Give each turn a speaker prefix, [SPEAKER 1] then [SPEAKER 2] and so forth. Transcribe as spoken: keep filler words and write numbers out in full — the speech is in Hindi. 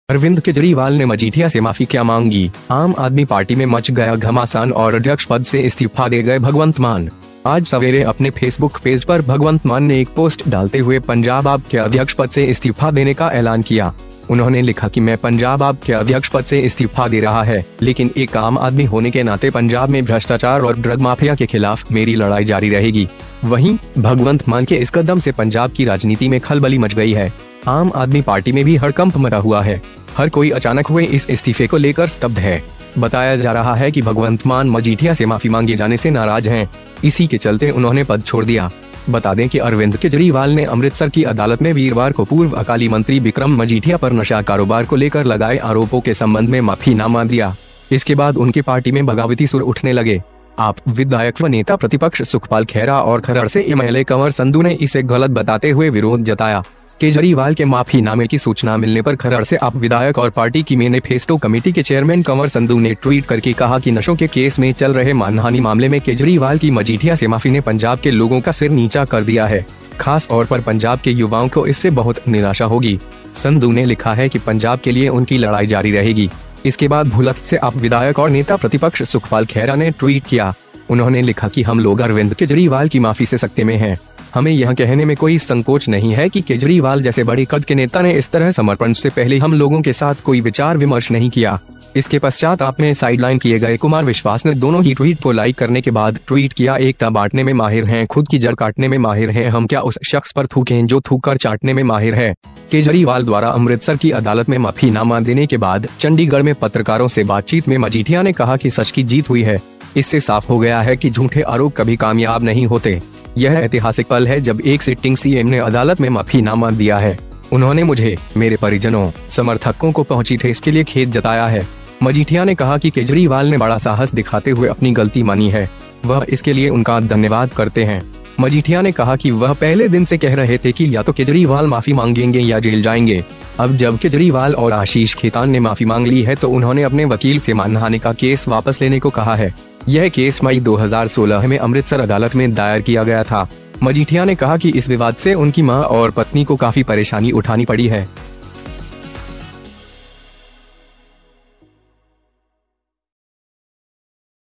[SPEAKER 1] अरविंद केजरीवाल ने मजीठिया से माफी क्या मांगी। आम आदमी पार्टी में मच गया घमासान और अध्यक्ष पद से इस्तीफा दे गए भगवंत मान। आज सवेरे अपने फेसबुक पेज पर भगवंत मान ने एक पोस्ट डालते हुए पंजाब आप के अध्यक्ष पद से इस्तीफा देने का ऐलान किया। उन्होंने लिखा कि मैं पंजाब आप के अध्यक्ष पद से इस्तीफा दे रहा है, लेकिन एक आम आदमी होने के नाते पंजाब में भ्रष्टाचार और ड्रग माफिया के खिलाफ मेरी लड़ाई जारी रहेगी। वहीं भगवंत मान के इस कदम से पंजाब की राजनीति में खलबली मच गई है। आम आदमी पार्टी में भी हड़कंप मचा हुआ है। हर कोई अचानक हुए इस इस्तीफे को लेकर स्तब्ध है। बताया जा रहा है कि भगवंत मान मजीठिया से माफी मांगे जाने से नाराज हैं। इसी के चलते उन्होंने पद छोड़ दिया। बता दें कि अरविंद केजरीवाल ने अमृतसर की अदालत में वीरवार को पूर्व अकाली मंत्री बिक्रम मजीठिया पर नशा कारोबार को लेकर लगाए आरोपों के संबंध में माफीनामा दिया। इसके बाद उनकी पार्टी में बगावती सुर उठने लगे। आप विधायक व नेता प्रतिपक्ष सुखपाल खैरा और खरड़ से एमएलए कंवर संधू ने इसे गलत बताते हुए विरोध जताया। केजरीवाल के माफीनामे की सूचना मिलने पर खरड़ से आप विधायक और पार्टी की मैनिफेस्टो कमेटी के चेयरमैन कंवर संधू ने ट्वीट करके कहा कि नशों के केस में चल रहे मानहानि मामले में केजरीवाल की मजीठिया से माफी ने पंजाब के लोगों का सिर नीचा कर दिया है। खास तौर पर पंजाब के युवाओं को इससे बहुत निराशा होगी। संधू ने लिखा है कि पंजाब के लिए उनकी लड़ाई जारी रहेगी। इसके बाद भुलत से आप विधायक और नेता प्रतिपक्ष सुखपाल खैरा ने ट्वीट किया। उन्होंने लिखा कि हम लोग अरविंद केजरीवाल की माफी से सकते में हैं। हमें यह कहने में कोई संकोच नहीं है कि केजरीवाल जैसे बड़ी कद के नेता ने इस तरह समर्पण से पहले हम लोगों के साथ कोई विचार विमर्श नहीं किया। इसके पश्चात आप में साइडलाइन किए गए कुमार विश्वास ने दोनों ही ट्वीट को लाइक करने के बाद ट्वीट किया, एकता बांटने में माहिर हैं, खुद की जड़ काटने में माहिर हैं, हम क्या उस शख्स पर थूकें जो थूक कर चाटने में माहिर है। केजरीवाल द्वारा अमृतसर की अदालत में माफीनामा देने के बाद चंडीगढ़ में पत्रकारों से बातचीत में मजीठिया ने कहा कि सच की जीत हुई है। इससे साफ हो गया है कि झूठे आरोप कभी कामयाब नहीं होते। यह ऐतिहासिक पल है जब एक सिटिंग सीएम ने अदालत में माफीनामा दिया है। उन्होंने मुझे, मेरे परिजनों, समर्थकों को पहुंची ठेस के लिए खेद जताया है। मजीठिया ने कहा कि केजरीवाल ने बड़ा साहस दिखाते हुए अपनी गलती मानी है। वह इसके लिए उनका धन्यवाद करते हैं। मजीठिया ने कहा कि वह पहले दिन से कह रहे थे कि या तो केजरीवाल माफी मांगेंगे या जेल जाएंगे। अब जब केजरीवाल और आशीष खेतान ने माफी मांग ली है तो उन्होंने अपने वकील से मानहानि का केस वापस लेने को कहा है। यह केस मई दो हज़ार सोलह में अमृतसर अदालत में दायर किया गया था। मजीठिया ने कहा कि इस विवाद से उनकी मां और पत्नी को काफी परेशानी उठानी पड़ी है।